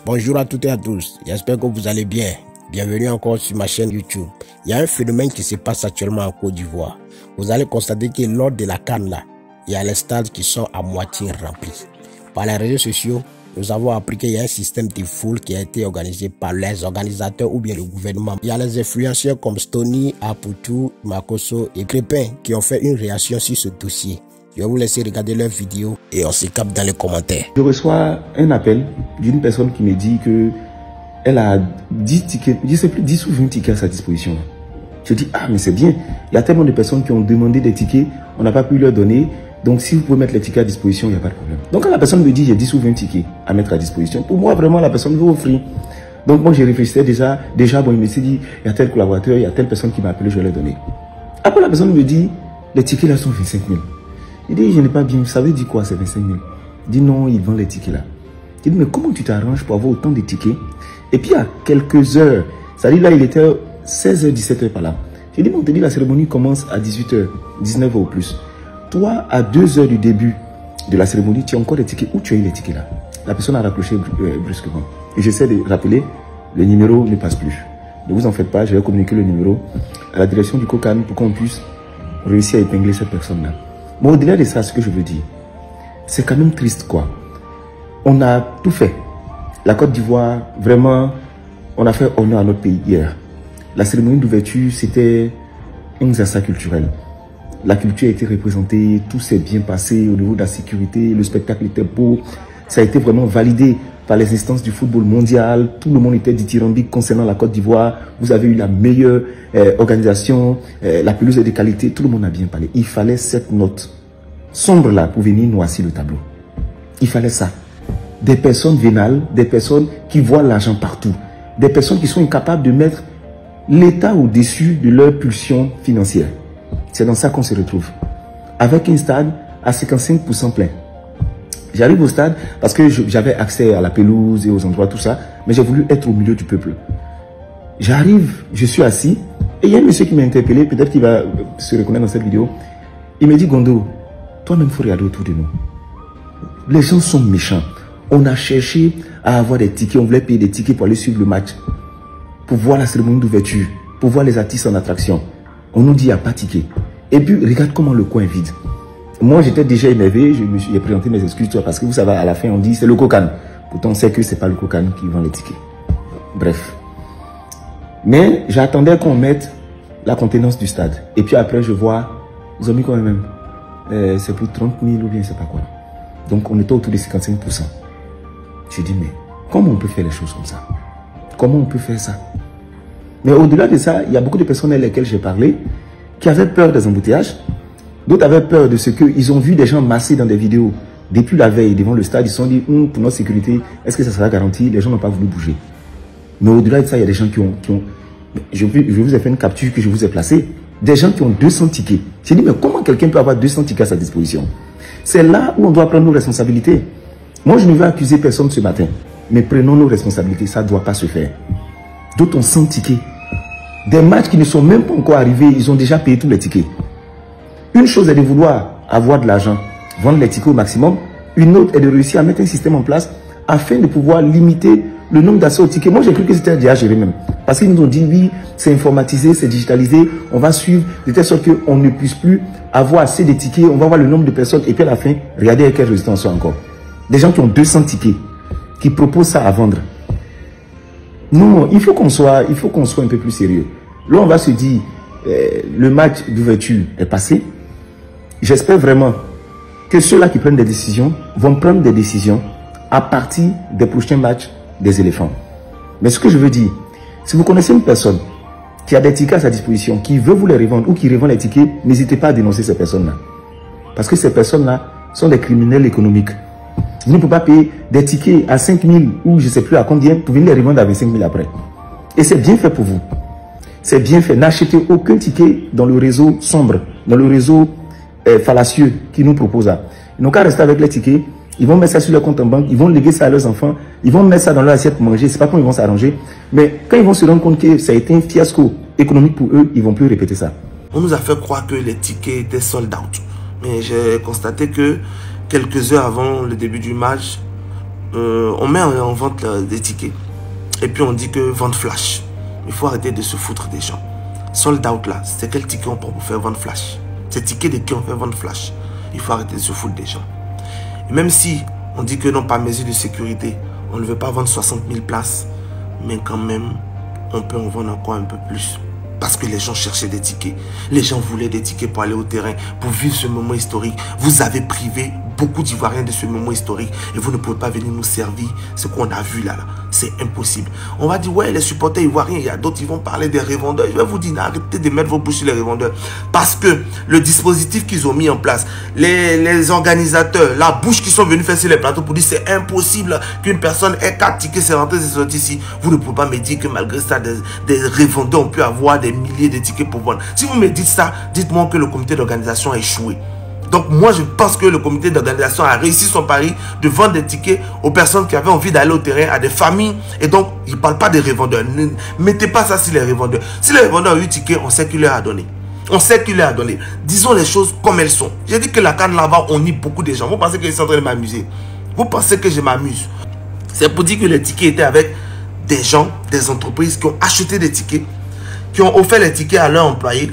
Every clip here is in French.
Bonjour à toutes et à tous, j'espère que vous allez bien. Bienvenue encore sur ma chaîne YouTube. Il y a un phénomène qui se passe actuellement en Côte d'Ivoire. Vous allez constater que lors de la CAN là, il y a les stades qui sont à moitié remplis. Par les réseaux sociaux, nous avons appris qu'il y a un système de foule qui a été organisé par les organisateurs ou bien le gouvernement. Il y a les influenceurs comme Stony, Aputu, Makoso et Crépin qui ont fait une réaction sur ce dossier. Je vais vous laisser regarder leurs vidéos et on se capte dans les commentaires. Je reçois un appel d'une personne qui me dit que elle a 10 tickets, je sais plus, 10 ou 20 tickets à sa disposition. Je dis, ah mais c'est bien, il y a tellement de personnes qui ont demandé des tickets, on n'a pas pu leur donner, donc si vous pouvez mettre les tickets à disposition, il n'y a pas de problème. Donc quand la personne me dit, j'ai 10 ou 20 tickets à mettre à disposition, pour moi vraiment la personne veut offrir. Donc moi je réfléchissais déjà bon il me s'est dit, il y a tel collaborateur, il y a telle personne qui m'a appelé, je vais leur donner. Après la personne me dit, les tickets là sont 25 000. Il dit, je n'ai pas bien, ça veut dire quoi, c'est 25 000? Il dit, non, ils vendent les tickets là. Il dit, mais comment tu t'arranges pour avoir autant de tickets? Et puis, à quelques heures, ça dit là, il était 16h, 17h par là. J'ai dit, bon, on te dit, la cérémonie commence à 18h, 19h au plus. Toi, à 2h du début de la cérémonie, tu as encore des tickets. Où tu as eu les tickets là? La personne a raccroché brusquement. Et j'essaie de rappeler, le numéro ne passe plus. Ne vous en faites pas, je vais communiquer le numéro à la direction du COCAN pour qu'on puisse réussir à épingler cette personne-là. Mais au-delà de ça, ce que je veux dire, c'est quand même triste quoi. On a tout fait. La Côte d'Ivoire, vraiment, on a fait honneur à notre pays hier. La cérémonie d'ouverture, c'était un exercice culturel. La culture a été représentée, tout s'est bien passé au niveau de la sécurité, le spectacle était beau. Ça a été vraiment validé par les instances du football mondial. Tout le monde était dithyrambique concernant la Côte d'Ivoire. Vous avez eu la meilleure organisation, la pelouse est de qualité, tout le monde a bien parlé. Il fallait cette note sombre là pour venir noircir le tableau. Il fallait ça. Des personnes vénales, des personnes qui voient l'argent partout, des personnes qui sont incapables de mettre l'État au-dessus de leurs pulsions financières. C'est dans ça qu'on se retrouve. Avec un stade à 55% plein. J'arrive au stade parce que j'avais accès à la pelouse et aux endroits, tout ça, mais j'ai voulu être au milieu du peuple. J'arrive, je suis assis, et il y a un monsieur qui m'a interpellé, peut-être qu'il va se reconnaître dans cette vidéo. Il me dit, Gondo, toi-même, il faut regarder autour de nous. Les gens sont méchants. On a cherché à avoir des tickets, on voulait payer des tickets pour aller suivre le match, pour voir la cérémonie d'ouverture, pour voir les artistes en attraction. On nous dit, il n'y a pas de ticket. Et puis, regarde comment le coin est vide. Moi, j'étais déjà énervé, j'ai présenté mes excuses, parce que vous savez, à la fin, on dit, c'est le COCAN. Pourtant, on sait que ce n'est pas le COCAN qui vend les tickets. Bref. Mais j'attendais qu'on mette la contenance du stade. Et puis après, je vois, ils ont mis quand même, c'est pour 30 000 ou bien, je ne sais pas quoi. Donc, on était autour de 55%. Je dis, mais comment on peut faire les choses comme ça? Comment on peut faire ça? Mais au-delà de ça, il y a beaucoup de personnes avec lesquelles j'ai parlé qui avaient peur des embouteillages. D'autres avaient peur de ce qu'ils ont vu des gens massés dans des vidéos depuis la veille devant le stade. Ils se sont dit, pour notre sécurité, est-ce que ça sera garanti? Les gens n'ont pas voulu bouger. Mais au-delà de ça, il y a des gens qui ont je vous ai fait une capture que je vous ai placée. Des gens qui ont 200 tickets. J'ai dit, mais comment quelqu'un peut avoir 200 tickets à sa disposition? C'est là où on doit prendre nos responsabilités. Moi, je ne veux accuser personne ce matin. Mais prenons nos responsabilités. Ça ne doit pas se faire. D'autres ont 100 tickets. Des matchs qui ne sont même pas encore arrivés, ils ont déjà payé tous les tickets. Une chose est de vouloir avoir de l'argent, vendre les tickets au maximum. Une autre est de réussir à mettre un système en place afin de pouvoir limiter le nombre d'accès aux tickets. Moi, j'ai cru que c'était déjà géré même. Parce qu'ils nous ont dit, oui, c'est informatisé, c'est digitalisé, on va suivre de telle sorte qu'on ne puisse plus avoir assez de tickets, on va voir le nombre de personnes et puis à la fin, regardez avec quel résultat on soit encore. Des gens qui ont 200 tickets, qui proposent ça à vendre. Non, il faut qu'on soit un peu plus sérieux. Là, on va se dire, le match d'ouverture est passé. J'espère vraiment que ceux-là qui prennent des décisions vont prendre des décisions à partir des prochains matchs des éléphants. Mais ce que je veux dire, si vous connaissez une personne qui a des tickets à sa disposition, qui veut vous les revendre ou qui revend les tickets, n'hésitez pas à dénoncer ces personnes-là. Parce que ces personnes-là sont des criminels économiques. Vous ne pouvez pas payer des tickets à 5 000 ou je ne sais plus à combien pour venir les revendre à 25 000 après. Et c'est bien fait pour vous. C'est bien fait. N'achetez aucun ticket dans le réseau sombre, dans le réseau fallacieux qui nous propose là. Ils n'ont qu'à rester avec les tickets. Ils vont mettre ça sur leur compte en banque, ils vont léguer ça à leurs enfants, ils vont mettre ça dans leur assiette pour manger, c'est pas comment ils vont s'arranger. Mais quand ils vont se rendre compte que ça a été un fiasco économique pour eux, ils vont plus répéter ça. On nous a fait croire que les tickets étaient sold out. Mais j'ai constaté que quelques heures avant le début du match, on met en vente des tickets. Et puis on dit que vente flash. Il faut arrêter de se foutre des gens. Sold out là, c'est quel ticket on prend pour faire vente flash? C'est ticket de qui on fait vente flash? Il faut arrêter de se foutre des gens. Et même si on dit que non, par mesure de sécurité, on ne veut pas vendre 60 000 places, mais quand même, on peut en vendre encore un peu plus. Parce que les gens cherchaient des tickets. Les gens voulaient des tickets pour aller au terrain, pour vivre ce moment historique. Vous avez privé beaucoup d'Ivoiriens de ce moment historique et vous ne pouvez pas venir nous servir ce qu'on a vu là. C'est impossible. On va dire, ouais, les supporters ivoiriens, il y a d'autres qui vont parler des revendeurs. Je vais vous dire, arrêtez de mettre vos bouches sur les revendeurs. Parce que le dispositif qu'ils ont mis en place, les organisateurs, la bouche qui sont venus faire sur les plateaux pour dire c'est impossible qu'une personne ait 4 tickets, c'est rentré, c'est sorti ici. Vous ne pouvez pas me dire que malgré ça, des revendeurs ont pu avoir des milliers de tickets pour vendre. Si vous me dites ça, dites-moi que le comité d'organisation a échoué. Donc moi je pense que le comité d'organisation a réussi son pari de vendre des tickets aux personnes qui avaient envie d'aller au terrain, à des familles. Et donc il ne parle pas des revendeurs. Ne mettez pas ça sur les revendeurs. Si les revendeurs ont eu ticket, on sait qui leur a donné. On sait qui leur a donné. Disons les choses comme elles sont. J'ai dit que la CAN là-bas, on nie beaucoup de gens. Vous pensez que je suis en train de m'amuser? Vous pensez que je m'amuse? C'est pour dire que les tickets étaient avec des gens, des entreprises qui ont acheté des tickets, qui ont offert les tickets à leurs employés,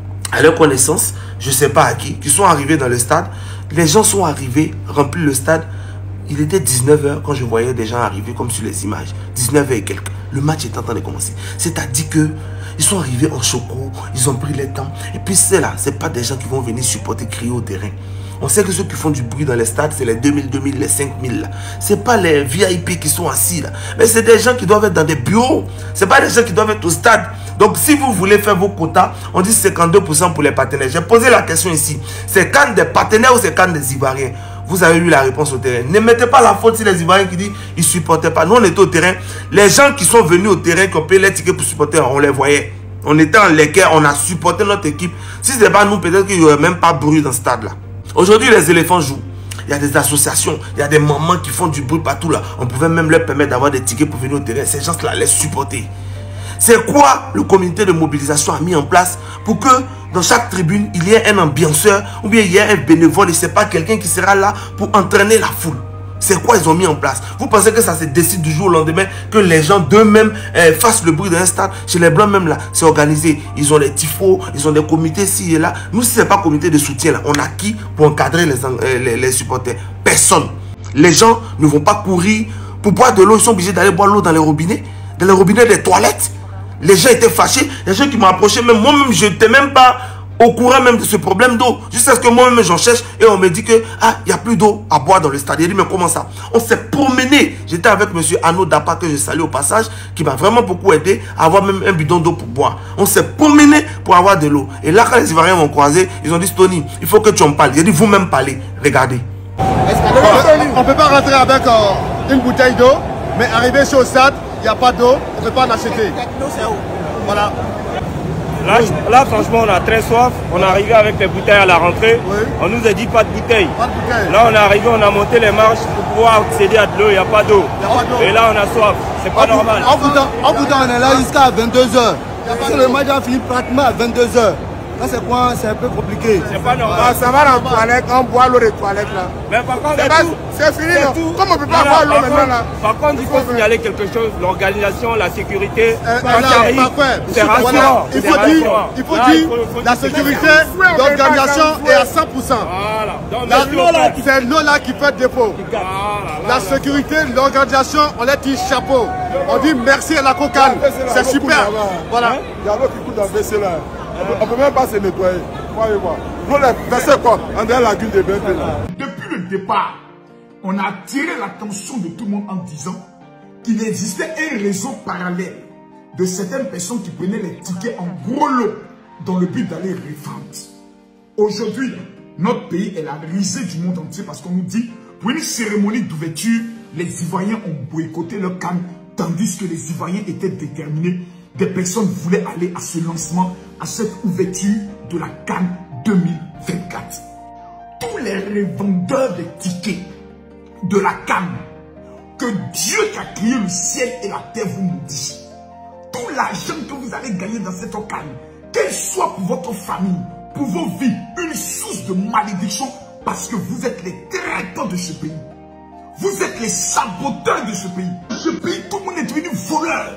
à leurs connaissances, je ne sais pas à qui sont arrivés dans le stade. Les gens sont arrivés, remplis le stade. Il était 19 h quand je voyais des gens arriver comme sur les images. 19 h et quelques. Le match est en train de commencer. C'est-à-dire que ils sont arrivés en choco, ils ont pris le temps. Et puis c'est là, ce n'est pas des gens qui vont venir supporter, crier au terrain. On sait que ceux qui font du bruit dans les stades, c'est les 2000, les 5000 là. Ce n'est pas les VIP qui sont assis là. Mais c'est des gens qui doivent être dans des bureaux. Ce n'est pas des gens qui doivent être au stade. Donc si vous voulez faire vos quotas, on dit 52% pour les partenaires. J'ai posé la question ici. C'est quand des partenaires ou c'est quand des Ivoiriens? Vous avez eu la réponse au terrain. Ne mettez pas la faute sur les Ivoiriens qui disent qu'ils ne supportaient pas. Nous, on était au terrain. Les gens qui sont venus au terrain, qui ont payé les tickets pour supporter, on les voyait. On était en l'équerre, on a supporté notre équipe. Si ce n'est pas nous, peut-être qu'il n'y aurait même pas bruit dans ce stade-là. Aujourd'hui, les éléphants jouent. Il y a des associations, il y a des mamans qui font du bruit partout là. On pouvait même leur permettre d'avoir des tickets pour venir au terrain. Ces gens-là les supporter. C'est quoi le comité de mobilisation a mis en place pour que dans chaque tribune, il y ait un ambianceur ou bien il y ait un bénévole et ce n'est pas quelqu'un qui sera là pour entraîner la foule. C'est quoi ils ont mis en place? Vous pensez que ça se décide du jour au lendemain que les gens d'eux-mêmes fassent le bruit d'un stade? Chez les Blancs même là, c'est organisé. Ils ont les tifos, ils ont des comités ici et là. Nous, si ce n'est pas comité de soutien là, on a qui pour encadrer les supporters? Personne. Les gens ne vont pas courir pour boire de l'eau. Ils sont obligés d'aller boire l'eau dans les robinets des toilettes. Les gens étaient fâchés. Les gens qui m'ont approché, même moi-même, je n'étais même pas au courant même de ce problème d'eau. Jusqu'à ce que moi-même j'en cherche et on me dit que il n'y a plus d'eau à boire dans le stade. J'ai dit mais comment ça? On s'est promené. J'étais avec monsieur Arnaud Dapa que je salue au passage, qui m'a vraiment beaucoup aidé à avoir même un bidon d'eau pour boire. On s'est promené pour avoir de l'eau. Et là quand les Ivoiriens m'ont croisé, ils ont dit Tony, il faut que tu en parles. J'ai dit vous-même parlez. Regardez. On ne peut pas rentrer avec une bouteille d'eau, mais arriver sur le stade, il n'y a pas d'eau, on ne peut pas en acheter. Voilà. Là, franchement, on a très soif. On est arrivé avec les bouteilles à la rentrée. Oui. On nous a dit pas de bouteilles. Là, on est arrivé, on a monté les marches pour pouvoir accéder à de l'eau. Il n'y a pas d'eau. Et là, on a soif. C'est pas normal. En Bhoutan, on est là jusqu'à 22 h. Le match a fini pratiquement à 22 h. Là, c'est quoi? C'est un peu compliqué. C'est pas normal. Ça va dans la toilette, on boit l'eau des toilettes là. Mais par contre, c'est fini là. Comme on ne peut pas boire l'eau maintenant là. Par contre, il faut signaler quelque chose. L'organisation, la sécurité. C'est rassurant. Il faut dire la sécurité, l'organisation est à 100%. C'est l'eau là qui fait défaut. La sécurité, l'organisation, on leur dit chapeau. On dit merci à la COCAN. C'est super. Voilà. Il y a l'eau qui coule dans le WC là. On ne peut même pas se nettoyer. Croyez-moi. Nous, les versets quoi? On est à la lagune de BNP là. Depuis le départ, on a attiré l'attention de tout le monde en disant qu'il existait un réseau parallèle de certaines personnes qui prenaient les tickets en gros lot dans le but d'aller revendre. Aujourd'hui, notre pays est la risée du monde entier parce qu'on nous dit, pour une cérémonie d'ouverture, les Ivoiriens ont boycotté leur CAN, tandis que les Ivoiriens étaient déterminés. Des personnes voulaient aller à ce lancement, à cette ouverture de la CAN 2024. Tous les revendeurs de tickets de la CAN, que Dieu qui a créé le ciel et la terre vous maudit. Tout l'argent que vous allez gagner dans cette CAN, qu'elle soit pour votre famille, pour vos vies, une source de malédiction parce que vous êtes les traitants de ce pays. Vous êtes les saboteurs de ce pays. Ce pays, tout le monde est devenu voleur.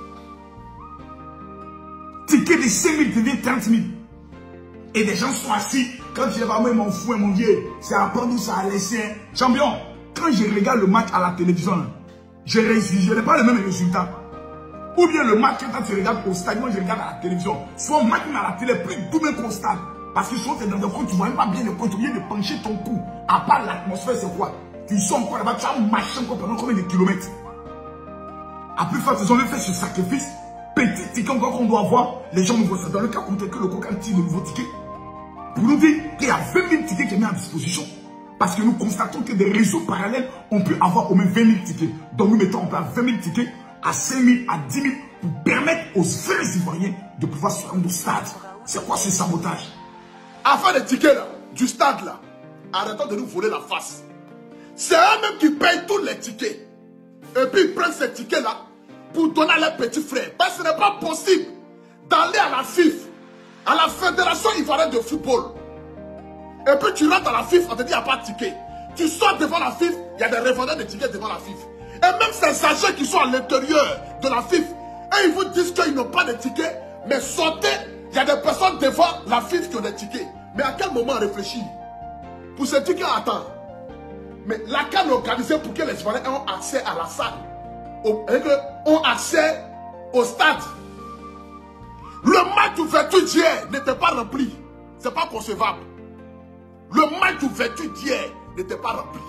Ticket de 5 000 devient 30 000. Et des gens sont assis. Quand je vais moi, mon fou et mon vieux, c'est à prendre où ça a laissé. Champion, quand je regarde le match à la télévision, je n'ai pas le même résultat. Ou bien le match, quand tu regardes au stade, moi je regarde à la télévision. Soit match à la télé, plus double qu'au stade. Parce que souvent, tu es dans le coin, tu ne vois même pas bien le coin, tu viens de pencher ton cou. À part l'atmosphère, c'est quoi? Tu sens encore là-bas, tu as marché encore pendant combien de kilomètres? À plus forte raison, on fait ce sacrifice. Petit ticket encore qu'on doit avoir, les gens nous voient ça. Dans le cas où que le coca tire de nouveaux tickets, pour nous dire qu'il y a 20 000 tickets qui sont mis à disposition. Parce que nous constatons que des réseaux parallèles, on peut avoir au moins 20 000 tickets. Donc nous mettons en place 20 000 tickets à 5 000, à 10 000 pour permettre aux vrais Ivoiriens de pouvoir se rendre au stade. C'est quoi ce sabotage? Afin des tickets là, du stade là, arrêtons de nous voler la face. C'est eux-mêmes qui payent tous les tickets. Et puis ils prennent ces tickets là pour donner à leurs petits frères. Parce que ce n'est pas possible d'aller à la FIF, à la Fédération Ivoirienne de Football. Et puis tu rentres à la FIF, on te dit qu'il n'y a pas de ticket. Tu sors devant la FIF, il y a des revendeurs de tickets devant la FIF. Et même ces agents qui sont à l'intérieur de la FIF, et ils vous disent qu'ils n'ont pas de tickets, mais sortez, il y a des personnes devant la FIF qui ont des tickets. Mais à quel moment on réfléchit? Pour ces tickets, attends. Mais la CAN est organisée pour que les Ivoiriens aient accès à la salle, ont accès au stade. Le match d'ouverture d'hier n'était pas rempli. C'est pas concevable. Le match d'ouverture d'hier n'était pas rempli.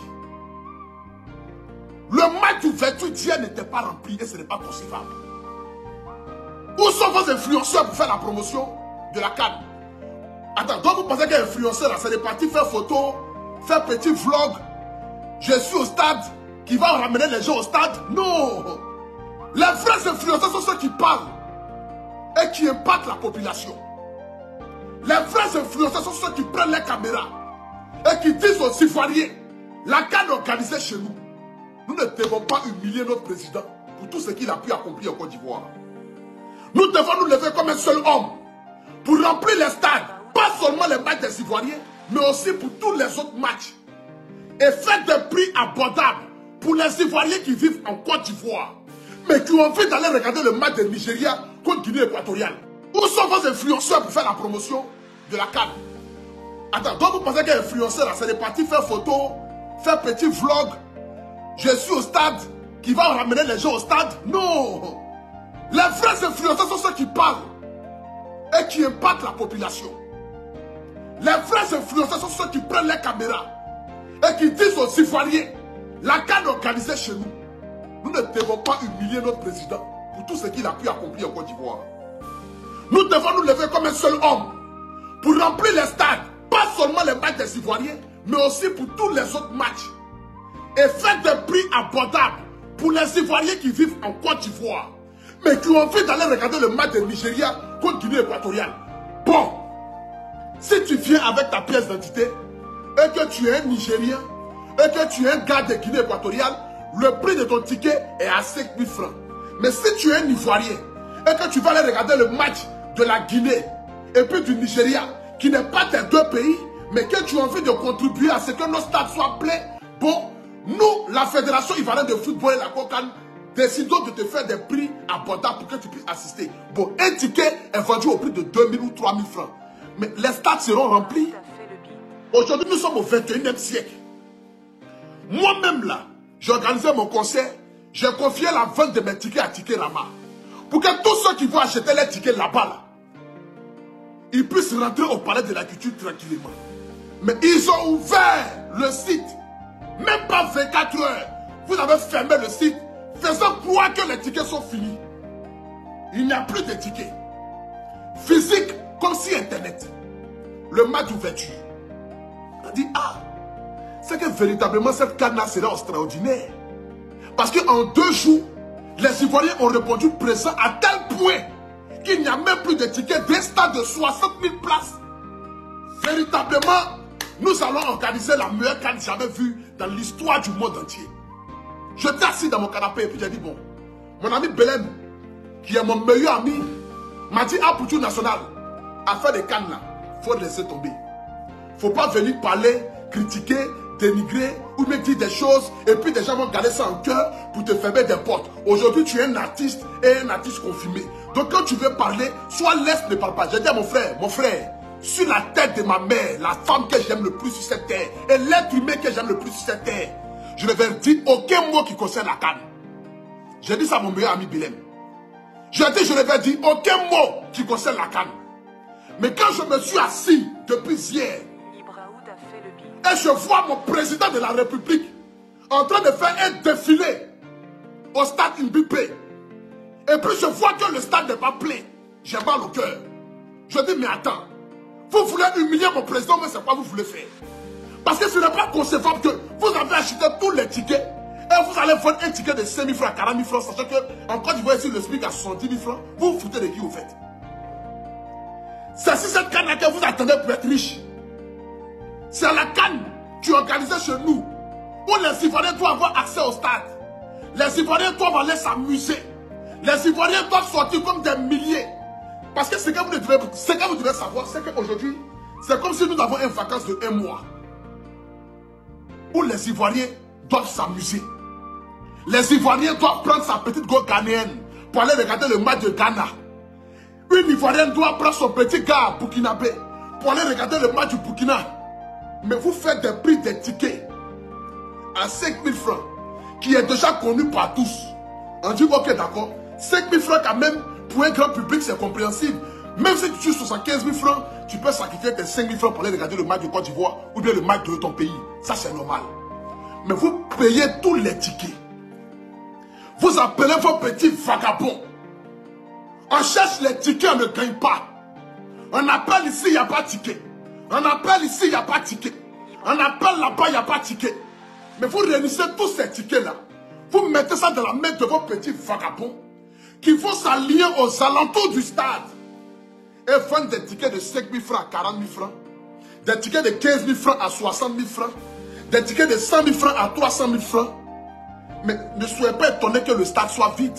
Le match d'ouverture d'hier n'était pas rempli et ce n'est pas concevable. Où sont vos influenceurs pour faire la promotion de la CAN? Attends, donc vous pensez qu'un influenceur là, c'est des parties faire photo, faire petit vlog. Je suis au stade, qui va ramener les gens au stade? Non! Les vrais influenceurs sont ceux qui parlent et qui impactent la population. Les vrais influenceurs sont ceux qui prennent les caméras et qui disent aux Ivoiriens, la CAN organisée chez nous. Nous ne devons pas humilier notre président pour tout ce qu'il a pu accomplir en Côte d'Ivoire. Nous devons nous lever comme un seul homme pour remplir les stades, pas seulement les matchs des Ivoiriens, mais aussi pour tous les autres matchs. Et faire des prix abordables pour les Ivoiriens qui vivent en Côte d'Ivoire, mais qui ont envie d'aller regarder le match de Nigeria contre Guinée équatoriale. Où sont vos influenceurs pour faire la promotion de la CAN? Attends, donc vous pensez qu'un influenceur là, c'est des parties faire photo, faire petit vlog. Je suis au stade, qui va ramener les gens au stade? Non! Les vrais influenceurs sont ceux qui parlent et qui impactent la population. Les vrais influenceurs sont ceux qui prennent les caméras et qui disent aux Ivoiriens, la CAN organisée chez nous. Nous ne devons pas humilier notre président pour tout ce qu'il a pu accomplir en Côte d'Ivoire. Nous devons nous lever comme un seul homme pour remplir les stades, pas seulement les matchs des Ivoiriens, mais aussi pour tous les autres matchs. Et faire des prix abordables pour les Ivoiriens qui vivent en Côte d'Ivoire, mais qui ont envie d'aller regarder le match de Nigeria contre Guinée équatoriale. Bon, si tu viens avec ta pièce d'identité et que tu es un Nigérien et que tu es un gars de Guinée équatoriale, le prix de ton ticket est à 5 000 francs. Mais si tu es un Ivoirien et que tu vas aller regarder le match de la Guinée et puis du Nigeria, qui n'est pas tes deux pays, mais que tu as envie de contribuer à ce que nos stades soient pleins, bon, nous, la Fédération Ivoirienne de Football et la COCAN, décidons de te faire des prix abordables pour que tu puisses assister. Bon, un ticket est vendu au prix de 2 000 ou 3 000 francs. Mais les stades seront remplis. Aujourd'hui, nous sommes au 21e siècle. Moi-même là, j'ai organisé mon concert, j'ai confié la vente de mes tickets à Ticket Rama. Pour que tous ceux qui vont acheter les tickets là-bas, là, ils puissent rentrer au palais de la culture tranquillement. Mais ils ont ouvert le site. Même pas 24 heures. Vous avez fermé le site, faisant croire que les tickets sont finis. Il n'y a plus de tickets. Physique, comme si Internet. Le match d'ouverture. On a dit, ah, c'est que véritablement cette CAN-là sera extraordinaire. Parce qu'en 2 jours, les Ivoiriens ont répondu présent à tel point qu'il n'y a même plus de tickets d'un stade de 60 000 places. Véritablement, nous allons organiser la meilleure CAN jamais vue dans l'histoire du monde entier. J'étais assis dans mon canapé et puis j'ai dit, bon, mon ami Belém, qui est mon meilleur ami, m'a dit, ah, pour tout national, à faire des CAN là, il faut laisser tomber. Il ne faut pas venir parler, critiquer dénigrer ou me dire des choses et puis des gens vont garder ça en cœur pour te fermer des portes. Aujourd'hui, tu es un artiste et un artiste confirmé. Donc quand tu veux parler, soit laisse, ne parle pas. J'ai dit à mon frère, sur la tête de ma mère, la femme que j'aime le plus sur cette terre et l'être humain que j'aime le plus sur cette terre, je ne vais dire aucun mot qui concerne la CAN. J'ai dit ça à mon meilleur ami Bilem. J'ai dit, je ne vais dire aucun mot qui concerne la CAN. Mais quand je me suis assis depuis hier, et je vois mon président de la République en train de faire un défilé au stade Mbipé, et puis je vois que le stade n'est pas plein, j'ai mal au cœur. Je dis, mais attends, vous voulez humilier mon président, mais c'est quoi vous voulez faire? Parce que ce n'est pas concevable que vous avez acheté tous les tickets et vous allez vendre un ticket de 5 000 francs à 40 000 francs, sachant qu'en Côte d'Ivoire, ici, le SMIC à 70 000 francs. Vous vous foutez de qui vous faites? C'est si cette canne que vous attendez pour être riche. C'est la canne qui est organisée chez nous, où les Ivoiriens doivent avoir accès au stade. Les Ivoiriens doivent aller s'amuser. Les Ivoiriens doivent sortir comme des milliers. Parce que ce que vous devez savoir, c'est qu'aujourd'hui, c'est comme si nous avons une vacance de 1 mois. Où les Ivoiriens doivent s'amuser. Les Ivoiriens doivent prendre sa petite go ghanéenne pour aller regarder le match de Ghana. Une Ivoirienne doit prendre son petit gars burkinabé pour aller regarder le match du Burkina. Mais vous faites des prix des tickets à 5 000 francs, qui est déjà connu par tous. On dit, ok, d'accord, 5 000 francs quand même, pour un grand public, c'est compréhensible. Même si tu tues 75 000 francs, tu peux sacrifier tes 5 000 francs pour aller regarder le match de Côte d'Ivoire ou bien le match de ton pays. Ça, c'est normal. Mais vous payez tous les tickets. Vous appelez vos petits vagabonds. On cherche les tickets, on ne gagne pas. On appelle ici, il n'y a pas de ticket. On appelle ici, il n'y a pas de ticket. On appelle là-bas, il n'y a pas de ticket. Mais vous réunissez tous ces tickets-là. Vous mettez ça dans la main de vos petits vagabonds qui vont s'allier aux alentours du stade et vendre des tickets de 5 000 francs à 40 000 francs, des tickets de 15 000 francs à 60 000 francs, des tickets de 100 000 francs à 300 000 francs. Mais ne soyez pas étonnés que le stade soit vide.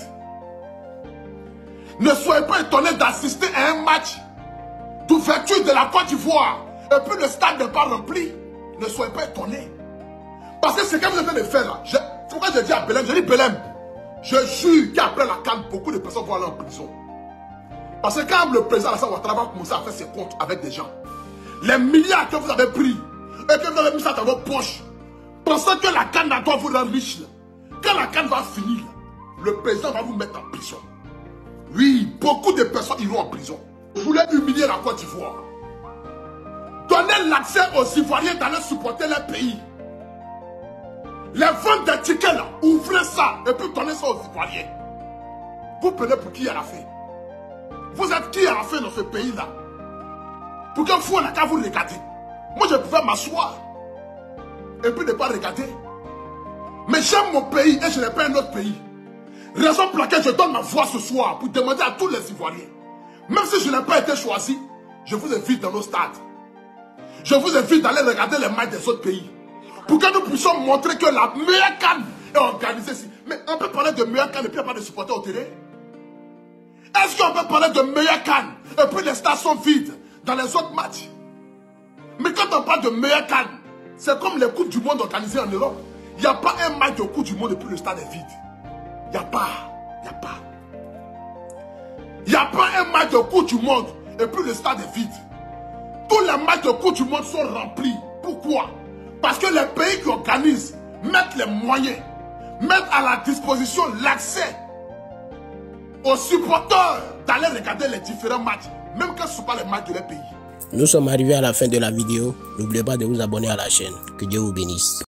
Ne soyez pas étonnés d'assister à un match d'ouverture de la Côte d'Ivoire et puis le stade n'est pas rempli. Ne soyez pas étonnés. Parce que ce que vous êtes en train de faire là, c'est pourquoi je dis à Belém, je dis Belém, je jure qu'après la CAN, beaucoup de personnes vont aller en prison. Parce que quand le président Alassane Ouattara va commencer à faire ses comptes avec des gens, les milliards que vous avez pris et que vous avez mis ça dans vos poches, pensant que la CAN doit vous rendre riche, quand la CAN va finir, le président va vous mettre en prison. Oui, beaucoup de personnes iront en prison. Vous voulez humilier la Côte d'Ivoire. Donnez l'accès aux Ivoiriens d'aller supporter leur pays. Les ventes des tickets là, ouvrez ça et puis donnez ça aux Ivoiriens. Vous prenez pour qui à la fin? Vous êtes qui à la fin dans ce pays-là? Pour qu'un fou n'a qu'à vous regarder. Moi je pouvais m'asseoir et puis ne pas regarder. Mais j'aime mon pays et je n'ai pas un autre pays. Raison pour laquelle je donne ma voix ce soir pour demander à tous les Ivoiriens. Même si je n'ai pas été choisi, je vous invite dans nos stades. Je vous invite d'aller regarder les matchs des autres pays. Pour que nous puissions montrer que la meilleure CAN est organisée ici. Mais on peut parler de meilleure CAN et puis il n'y a pas de supporters au terrain? Est-ce qu'on peut parler de meilleure CAN et puis les stades sont vides dans les autres matchs? Mais quand on parle de meilleure CAN, c'est comme les Coupes du Monde organisées en Europe. Il n'y a pas un match de Coupe du Monde et puis le stade est vide. Il n'y a pas. Il n'y a pas un match de Coupe du Monde et puis le stade est vide. Tous les matchs de Coupe du Monde sont remplis. Pourquoi? Parce que les pays qui organisent mettent les moyens, mettent à la disposition l'accès aux supporters d'aller regarder les différents matchs, même quand ce ne sont pas les matchs de leur pays. Nous sommes arrivés à la fin de la vidéo. N'oubliez pas de vous abonner à la chaîne. Que Dieu vous bénisse.